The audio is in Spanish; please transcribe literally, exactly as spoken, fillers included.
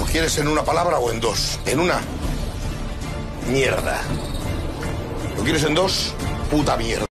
quieres en una palabra o en dos? En una. Mierda. ¿Lo quieres en dos? Puta mierda.